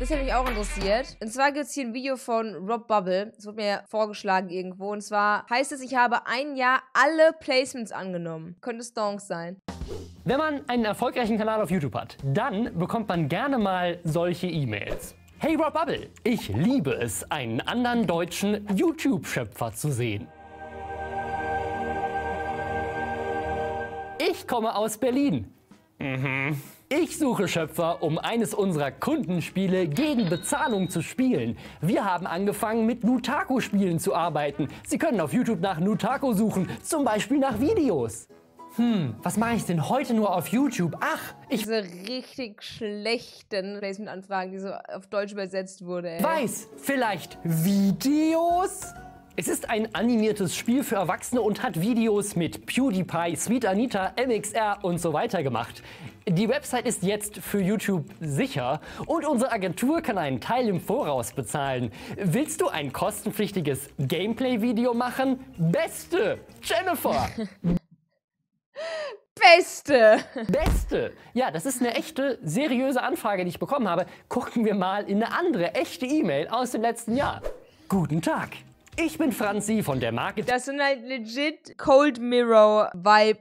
Das hat mich auch interessiert. Und zwar gibt es hier ein Video von Rob Bubble. Das wurde mir vorgeschlagen irgendwo. Und zwar heißt es, ich habe ein Jahr alle Placements angenommen. Könnte Stonks sein. Wenn man einen erfolgreichen Kanal auf YouTube hat, dann bekommt man gerne mal solche E-Mails. Hey Rob Bubble, ich liebe es, einen anderen deutschen YouTube-Schöpfer zu sehen. Ich komme aus Berlin. Ich suche Schöpfer, um eines unserer Kundenspiele gegen Bezahlung zu spielen. Wir haben angefangen, mit Nutaku-Spielen zu arbeiten. Sie können auf YouTube nach Nutaku suchen, zum Beispiel nach Videos. Was mache ich denn heute nur auf YouTube? Ach, Diese richtig schlechten Placement-Anfragen, die so auf Deutsch übersetzt wurde, ey. weiß, vielleicht Videos? Es ist ein animiertes Spiel für Erwachsene und hat Videos mit PewDiePie, Sweet Anita, MXR und so weiter gemacht. Die Website ist jetzt für YouTube sicher und unsere Agentur kann einen Teil im Voraus bezahlen. Willst du ein kostenpflichtiges Gameplay-Video machen? Beste! Jennifer! Beste! Beste! Ja, das ist eine echte, seriöse Anfrage, die ich bekommen habe. Gucken wir mal in eine andere, echte E-Mail aus dem letzten Jahr. Guten Tag! Ich bin Franzi von der Das sind halt legit Cold Mirror Vibe,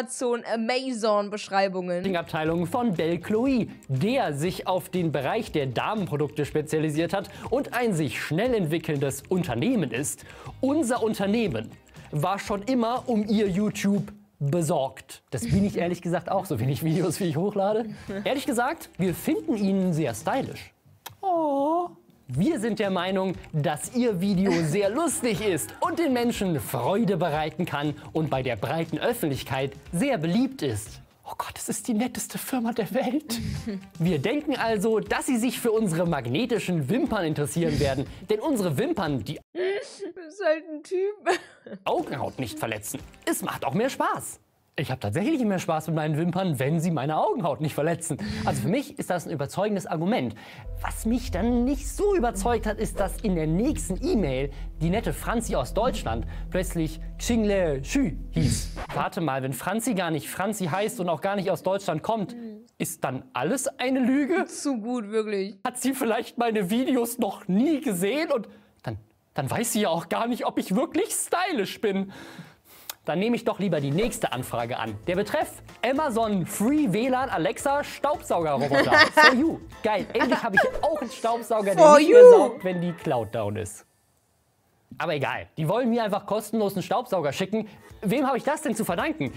Amazon Beschreibungen. Marketingabteilung von Belle Chloe, der sich auf den Bereich der Damenprodukte spezialisiert hat und ein sich schnell entwickelndes Unternehmen ist. Unser Unternehmen war schon immer um ihr YouTube besorgt. Das bin ich ehrlich gesagt auch, so wenig Videos wie ich hochlade. Ehrlich gesagt, wir finden ihn sehr stylisch. Oh. Wir sind der Meinung, dass Ihr Video sehr lustig ist und den Menschen Freude bereiten kann und bei der breiten Öffentlichkeit sehr beliebt ist. Oh Gott, das ist die netteste Firma der Welt. Wir denken also, dass Sie sich für unsere magnetischen Wimpern interessieren werden, denn unsere Wimpern die Das ist halt ein Typ. Augenhaut nicht verletzen. Es macht auch mehr Spaß. Ich habe tatsächlich mehr Spaß mit meinen Wimpern, wenn sie meine Augenhaut nicht verletzen. Also für mich ist das ein überzeugendes Argument. Was mich dann nicht so überzeugt hat, ist, dass in der nächsten E-Mail die nette Franzi aus Deutschland plötzlich Xingle Xu hieß. Warte mal, wenn Franzi gar nicht Franzi heißt und auch gar nicht aus Deutschland kommt, ist dann alles eine Lüge? Zu gut, wirklich. Hat sie vielleicht meine Videos noch nie gesehen und dann weiß sie ja auch gar nicht, ob ich wirklich stylisch bin. Dann nehme ich doch lieber die nächste Anfrage an. Der Betreff: Amazon Free WLAN Alexa Staubsaugerroboter. For you. Geil, endlich habe ich auch einen Staubsauger, der nicht mehr saugt, wenn die Cloud down ist. Aber egal, die wollen mir einfach kostenlos einen Staubsauger schicken. Wem habe ich das denn zu verdanken?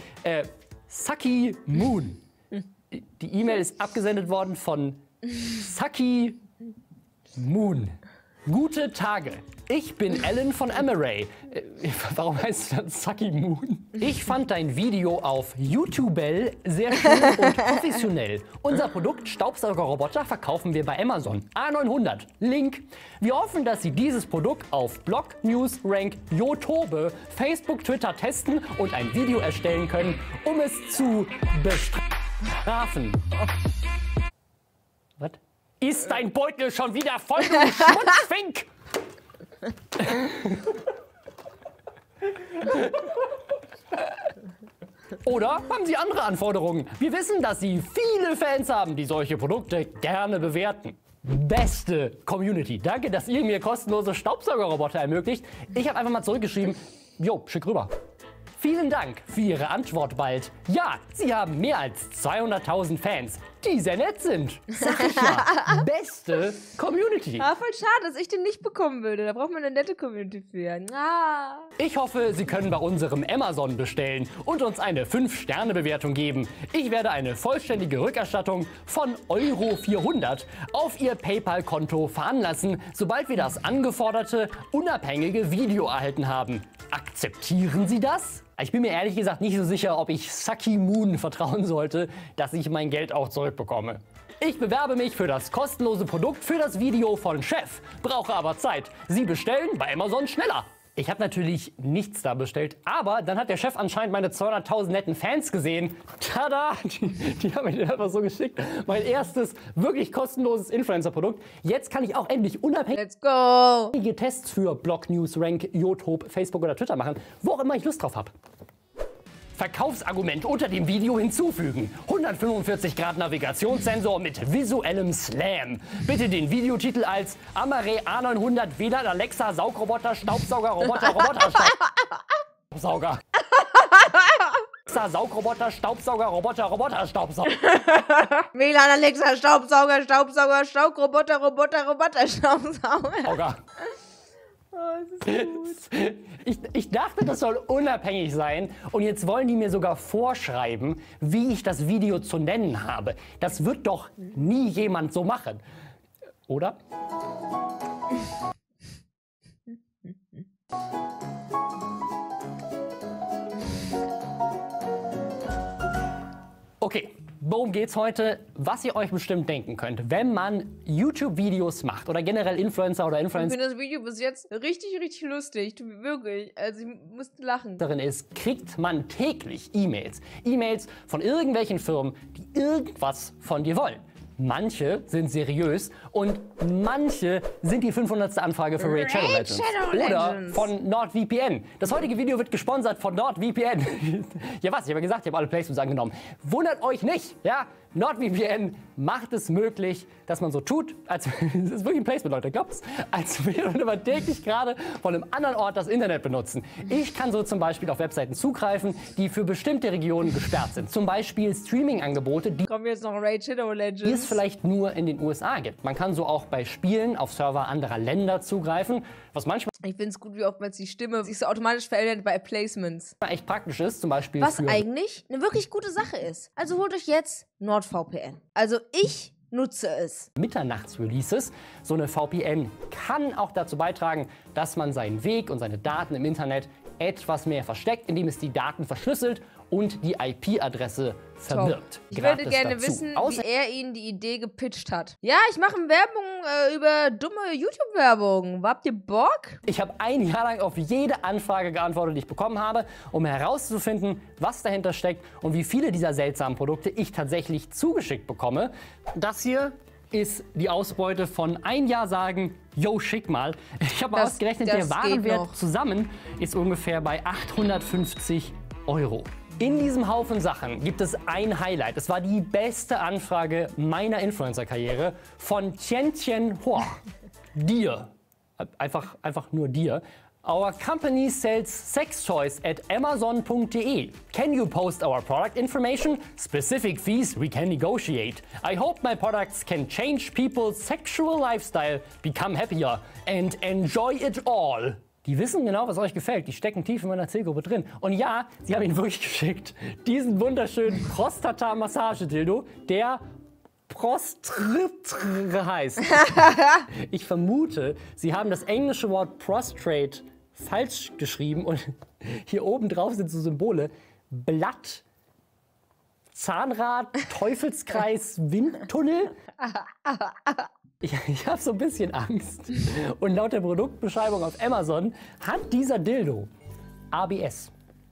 Saki Moon. Die E-Mail ist abgesendet worden von Saki Moon. Gute Tage. Ich bin Ellen von Amaray. Warum heißt das Saki Moon? Ich fand dein Video auf YouTube sehr schön und professionell. Unser Produkt Staubsaugerroboter verkaufen wir bei Amazon. A900. Link. Wir hoffen, dass Sie dieses Produkt auf Blog, News, Rank, YouTube, Facebook, Twitter testen und ein Video erstellen können, um es zu bestrafen. Was? Ist dein Beutel schon wieder voll, du Schmutzfink? Oder haben Sie andere Anforderungen? Wir wissen, dass Sie viele Fans haben, die solche Produkte gerne bewerten. Beste Community. Danke, dass ihr mir kostenlose Staubsaugerroboter ermöglicht. Ich habe einfach mal zurückgeschrieben, jo, schick rüber. Vielen Dank für Ihre Antwort bald. Ja, Sie haben mehr als 200.000 Fans, die sehr nett sind. Sag ich ja. Beste Community. Ah, voll schade, dass ich den nicht bekommen würde. Da braucht man eine nette Community für. Ah. Ich hoffe, Sie können bei unserem Amazon bestellen und uns eine 5-Sterne-Bewertung geben. Ich werde eine vollständige Rückerstattung von Euro 400 auf Ihr PayPal-Konto veranlassen, sobald wir das angeforderte, unabhängige Video erhalten haben. Akzeptieren Sie das? Ich bin mir ehrlich gesagt nicht so sicher, ob ich Saki Moon vertrauen sollte, dass ich mein Geld auch zurückbekomme. Ich bewerbe mich für das kostenlose Produkt für das Video von Chef, brauche aber Zeit. Sie bestellen bei Amazon schneller. Ich habe natürlich nichts da bestellt, aber dann hat der Chef anscheinend meine 200.000 netten Fans gesehen. Tada! Die haben mir den einfach so geschickt. Mein erstes wirklich kostenloses Influencer-Produkt. Jetzt kann ich auch endlich unabhängige Tests für Blog, News, Rank, YouTube, Facebook oder Twitter machen, wo auch immer ich Lust drauf habe. Verkaufsargument unter dem Video hinzufügen. 145 Grad Navigationssensor mit visuellem Slam. Bitte den Videotitel als Amare A900 WLAN Alexa Saugroboter Staubsauger Roboter Staubsauger. Saugroboter Staubsauger Roboter Staubsauger. WLAN Alexa Staubsauger Staubroboter Staubsauger. Oh, das ist gut. Ich dachte, das soll unabhängig sein und jetzt wollen die mir sogar vorschreiben, wie ich das Video zu nennen habe. Das wird doch nie jemand so machen, oder? Okay, worum geht's heute? Was ihr euch bestimmt denken könnt, wenn man YouTube-Videos macht oder generell Influencer oder Ich finde das Video bis jetzt richtig lustig. Wirklich. Also ich musste lachen. darin ist, kriegt man täglich E-Mails. E-Mails von irgendwelchen Firmen, die irgendwas von dir wollen. Manche sind seriös und manche sind die 500. Anfrage für Raid Shadow Legends. Oder von NordVPN. Das heutige Video wird gesponsert von NordVPN. Ja was, ich habe ja gesagt, ich habe alle Placements angenommen. Wundert euch nicht, ja? NordVPN macht es möglich, dass man so tut, als das ist wirklich ein Placement, Leute, glaubt's, als würde man täglich gerade von einem anderen Ort das Internet benutzen. Ich kann so zum Beispiel auf Webseiten zugreifen, die für bestimmte Regionen gesperrt sind. Zum Beispiel Streaming-Angebote, die Kommen jetzt noch Raid Shadow Legends. es vielleicht nur in den USA gibt. Man kann so auch bei Spielen auf Server anderer Länder zugreifen, was manchmal Ich finde es gut, wie oftmals die Stimme sich so automatisch verändert bei Placements. echt praktisch ist, zum Beispiel Was für eigentlich eine wirklich gute Sache ist. Also holt euch jetzt NordVPN. Also ich nutze es. Mitternachtsreleases. So eine VPN kann auch dazu beitragen, dass man seinen Weg und seine Daten im Internet etwas mehr versteckt, indem es die Daten verschlüsselt und die IP-Adresse verbirgt. Ich würde Gratis gerne dazu. wissen, wie er Ihnen die Idee gepitcht hat. Ja, ich mache Werbung über dumme YouTube-Werbung. Habt ihr Bock? Ich habe ein Jahr lang auf jede Anfrage geantwortet, die ich bekommen habe, um herauszufinden, was dahinter steckt und wie viele dieser seltsamen Produkte ich tatsächlich zugeschickt bekomme. Das hier ist die Ausbeute von ein Jahr sagen, yo, schick mal. Ich habe ausgerechnet, der das geht Warenwert noch. zusammen ist ungefähr bei 850 €. In diesem Haufen Sachen gibt es ein Highlight. Es war die beste Anfrage meiner Influencer-Karriere von Tien Tien Hua. Dir. Einfach nur dir. Our company sells sex toys at amazon.de. Can you post our product information? Specific fees we can negotiate. I hope my products can change people's sexual lifestyle, become happier and enjoy it all. Die wissen genau, was euch gefällt. Die stecken tief in meiner Zielgruppe drin. Und ja, sie haben ihn wirklich geschickt. Diesen wunderschönen Prostata-Massage-Dildo, der Prostrate heißt. Ich vermute, sie haben das englische Wort Prostrate falsch geschrieben und hier oben drauf sind so Symbole. Blatt, Zahnrad, Teufelskreis, Windtunnel. Ich habe so ein bisschen Angst. Und laut der Produktbeschreibung auf Amazon hat dieser Dildo ABS.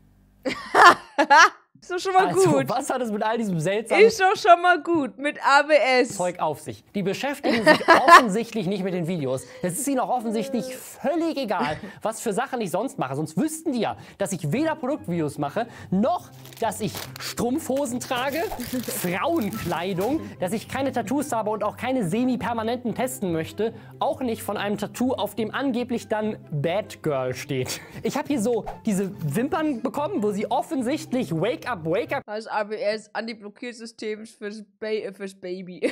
Ist doch schon mal Also, gut. was hat es mit all diesem seltsamen Ist doch schon mal gut. Mit ABS. Zeug auf sich? Die beschäftigen sich offensichtlich nicht mit den Videos. Es ist ihnen auch offensichtlich völlig egal, was für Sachen ich sonst mache. Sonst wüssten die ja, dass ich weder Produktvideos mache, noch dass ich Strumpfhosen trage, Frauenkleidung, dass ich keine Tattoos habe und auch keine semi-permanenten testen möchte. Auch nicht von einem Tattoo, auf dem angeblich dann Bad Girl steht. Ich habe hier so diese Wimpern bekommen, wo sie offensichtlich Wake Up Das ABS, Antiblockiersystem fürs Baby.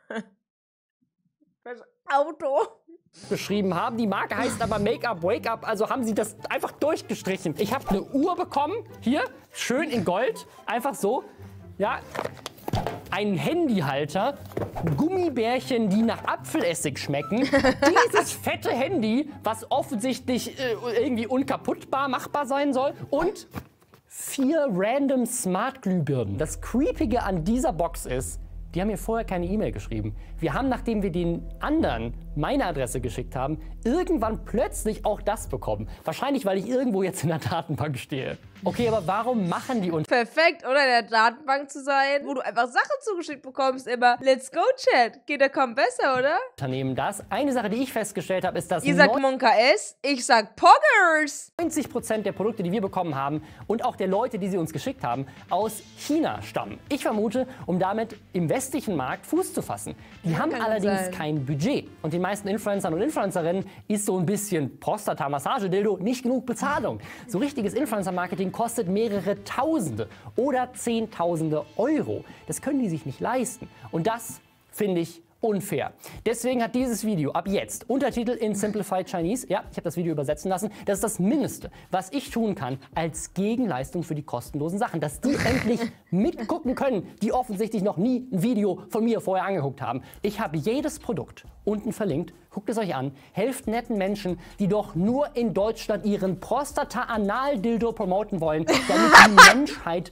Fürs Auto. beschrieben haben. Die Marke heißt aber Make-up, Wake-up, also haben sie das einfach durchgestrichen. Ich habe eine Uhr bekommen, hier, schön in Gold, einfach so, ja, einen Handyhalter, Gummibärchen, die nach Apfelessig schmecken, dieses fette Handy, was offensichtlich irgendwie unkaputtbar machbar sein soll und 4 random Smart-Glühbirnen. Das Creepige an dieser Box ist, die haben mir vorher keine E-Mail geschrieben. Wir haben, nachdem wir den anderen meine Adresse geschickt haben, irgendwann plötzlich auch das bekommen. Wahrscheinlich, weil ich irgendwo jetzt in der Datenbank stehe. Okay, aber warum machen die Perfekt, oder? In der Datenbank zu sein, wo du einfach Sachen zugeschickt bekommst, immer. Let's go, Chat. Geht der kaum besser, oder? Unternehmen das? Eine Sache, die ich festgestellt habe, ist, dass Ihr sagt Monka S, ich sag Poggers. 90% der Produkte, die wir bekommen haben und auch der Leute, die sie uns geschickt haben, aus China stammen. Ich vermute, um damit im westlichen Markt Fuß zu fassen. Die haben allerdings kein Budget. Und den meisten Influencern und Influencerinnen ist so ein bisschen Prostata-Massage-Dildo nicht genug Bezahlung. So richtiges Influencer-Marketing kostet mehrere Tausende oder Zehntausende Euro. Das können die sich nicht leisten. Und das finde ich unfair. Deswegen hat dieses Video ab jetzt Untertitel in Simplified Chinese. Ja, ich habe das Video übersetzen lassen. Das ist das Mindeste, was ich tun kann als Gegenleistung für die kostenlosen Sachen. Dass die endlich mitgucken können, die offensichtlich noch nie ein Video von mir vorher angeguckt haben. Ich habe jedes Produkt unten verlinkt. Guckt es euch an. Helft netten Menschen, die doch nur in Deutschland ihren Prostata-Anal-Dildo promoten wollen, damit die Menschheit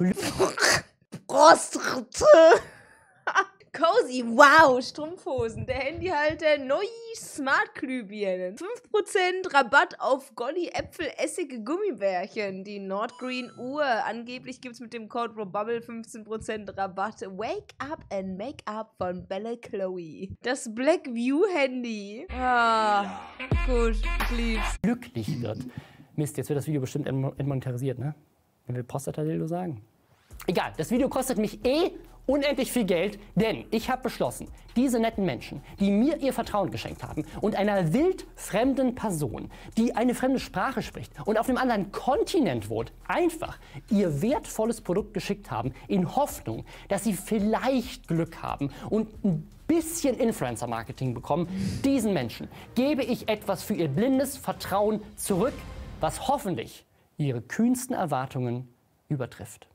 Prostata. Cozy, wow, Strumpfhosen, der Handyhalter, neue Smart-Glühbirnen, 5% Rabatt auf Golli Äpfel, Essige Gummibärchen, die Nordgreen Uhr, angeblich gibt's mit dem Code RobBubble 15% Rabatt, Wake Up and Make Up von Bella Chloe, das Blackview Handy, gut, ich lieb's. Glücklich wird. Mist, jetzt wird das Video bestimmt entmonetarisiert, ne? Wenn wir Prostata-Dildo sagen. Egal, das Video kostet mich unendlich viel Geld, denn ich habe beschlossen, diese netten Menschen, die mir ihr Vertrauen geschenkt haben und einer wildfremden Person, die eine fremde Sprache spricht und auf einem anderen Kontinent wohnt, einfach ihr wertvolles Produkt geschickt haben, in Hoffnung, dass sie vielleicht Glück haben und ein bisschen Influencer-Marketing bekommen, diesen Menschen gebe ich etwas für ihr blindes Vertrauen zurück, was hoffentlich ihre kühnsten Erwartungen übertrifft.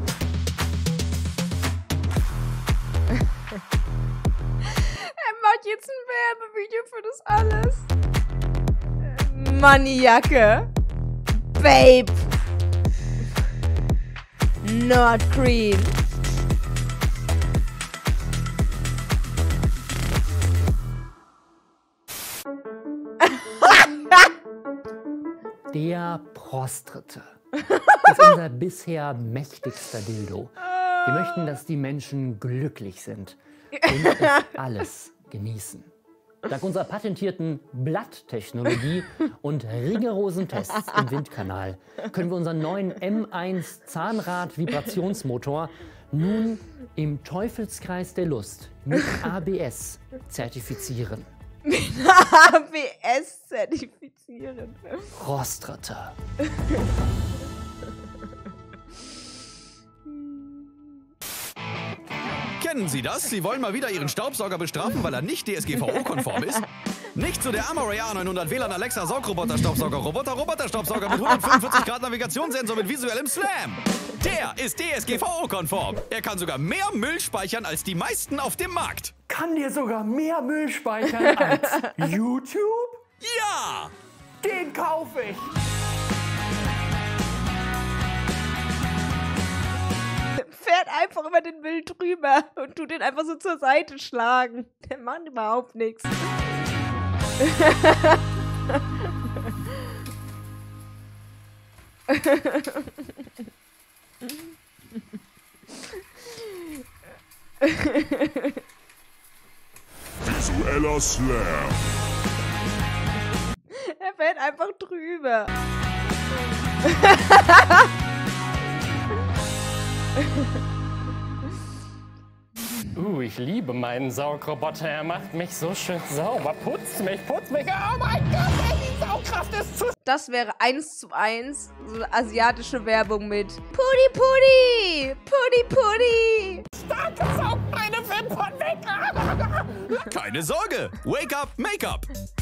Er macht jetzt ein Werbevideo für das alles. Moneyjacke. Babe. Nordgreen. Der Prostrate ist unser bisher mächtigster Dildo. Wir möchten, dass die Menschen glücklich sind und es alles genießen. Dank unserer patentierten Blatttechnologie und rigorosen Tests im Windkanal können wir unseren neuen M1 Zahnrad-Vibrationsmotor nun im Teufelskreis der Lust mit ABS zertifizieren. Mit ABS zertifizieren. Prostrate. Kennen Sie das? Sie wollen mal wieder Ihren Staubsauger bestrafen, weil er nicht DSGVO-konform ist? Nicht so der Amoray A900 WLAN Alexa Saugroboter-Staubsauger, Roboter-Staubsauger mit 145 Grad Navigationssensor mit visuellem Slam. Der ist DSGVO-konform. Er kann sogar mehr Müll speichern als die meisten auf dem Markt. Kann dir sogar mehr Müll speichern als YouTube? Ja! Den kaufe ich! Fährt einfach über den Müll drüber und tut den einfach so zur Seite schlagen. Der macht überhaupt nichts. Visueller Slam. Er fährt einfach drüber. Ich liebe meinen Saugroboter. Er macht mich so schön sauber. Putzt mich. Oh mein Gott, die Saugkraft ist zu... Das wäre 1:1 so eine asiatische Werbung mit Pudi Pudi, Pudi Pudi. Starke Saug meine Wimpern weg. Keine Sorge. Wake up, Make-up.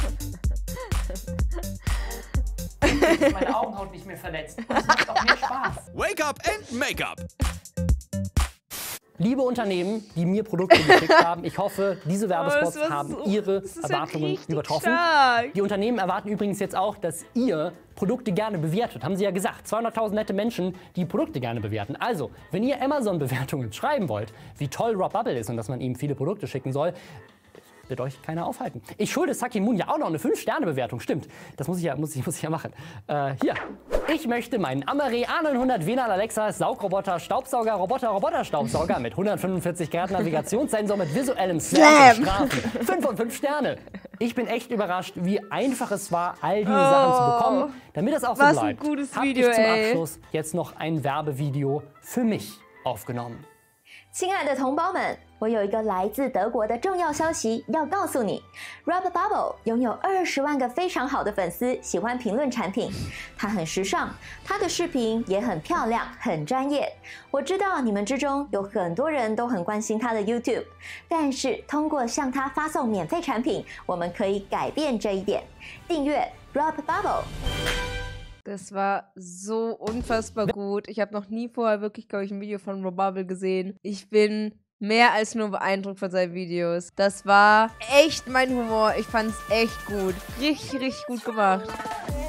Meine Augenhaut nicht mehr verletzt. Das macht auch mehr Spaß. Wake up and Make-up. Liebe Unternehmen, die mir Produkte geschickt haben, ich hoffe, diese Werbespots haben Ihre Erwartungen übertroffen. Stark. Die Unternehmen erwarten übrigens jetzt auch, dass ihr Produkte gerne bewertet. Haben sie ja gesagt, 200.000 nette Menschen, die Produkte gerne bewerten. Also, wenn ihr Amazon-Bewertungen schreiben wollt, wie toll RobBubble ist und dass man ihm viele Produkte schicken soll, wird euch keiner aufhalten. Ich schulde Saki Moon ja auch noch eine 5-Sterne-Bewertung. Stimmt, das muss ich ja machen. Hier. Ich möchte meinen Amare A900 WLAN Alexa Saugroboter Staubsauger Roboter Staubsauger mit 145 Grad Navigationssensor mit visuellem Slam bestrafen. 5 von 5 Sterne. Ich bin echt überrascht, wie einfach es war, all diese Sachen zu bekommen. Damit das auch so was bleibt, ein gutes habe ich Video, zum ey. Abschluss jetzt noch ein Werbevideo für mich aufgenommen. 亲爱的同胞们，我有一个来自德国的重要消息要告诉你。Redbubble 拥有20万个非常好的粉丝，喜欢评论产品。他很时尚，他的视频也很漂亮，很专业。我知道你们之中有很多人都很关心他的 YouTube， 但是通过向他发送免费产品，我们可以改变这一点。订阅 Redbubble。 Das war so unfassbar gut. Ich habe noch nie vorher wirklich, glaube ich, ein Video von Redbubble gesehen. Ich bin mehr als nur beeindruckt von seinen Videos. Das war echt mein Humor. Ich fand es echt gut. Richtig, richtig gut gemacht.